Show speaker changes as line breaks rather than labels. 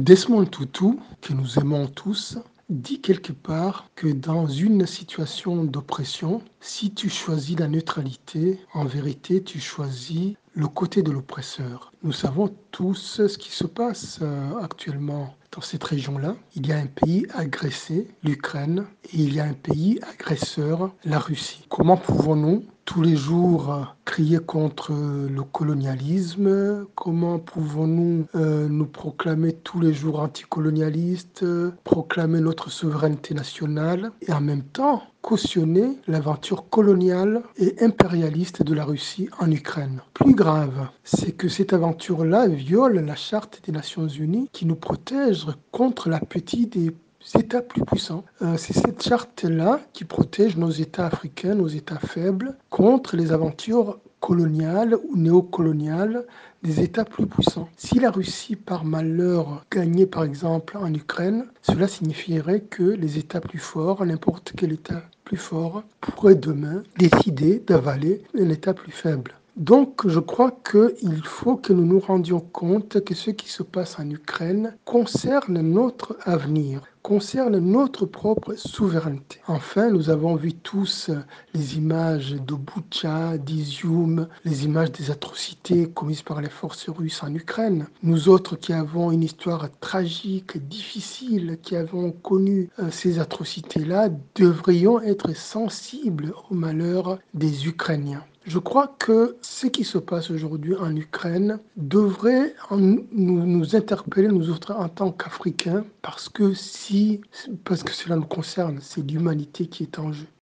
Desmond Tutu, que nous aimons tous, dit quelque part que dans une situation d'oppression, si tu choisis la neutralité, en vérité, tu choisis le côté de l'oppresseur. Nous savons tous ce qui se passe actuellement dans cette région-là. Il y a un pays agressé, l'Ukraine, et il y a un pays agresseur, la Russie. Comment pouvons-nous tous les jours crier contre le colonialisme? Comment pouvons-nous nous proclamer tous les jours anticolonialistes, proclamer notre souveraineté nationale et en même temps cautionner l'aventure coloniale et impérialiste de la Russie en Ukraine? Plus grave, c'est que cette aventure-là viole la Charte des Nations Unies qui nous protège contre l'appétit des États plus puissants. C'est cette charte-là qui protège nos États africains, nos États faibles, contre les aventures coloniales ou néocoloniales des États plus puissants. Si la Russie, par malheur, gagnait par exemple en Ukraine, cela signifierait que les États plus forts, n'importe quel État plus fort, pourrait demain décider d'avaler un État plus faible. Donc, je crois qu'il faut que nous nous rendions compte que ce qui se passe en Ukraine concerne notre avenir, concerne notre propre souveraineté. Enfin, nous avons vu tous les images de Boutcha, d'Izium, les images des atrocités commises par les forces russes en Ukraine. Nous autres qui avons une histoire tragique, difficile, qui avons connu ces atrocités-là, devrions être sensibles au malheur des Ukrainiens. Je crois que ce qui se passe aujourd'hui en Ukraine devrait nous interpeller, nous autres, en tant qu'Africains, parce que cela nous concerne, c'est l'humanité qui est en jeu.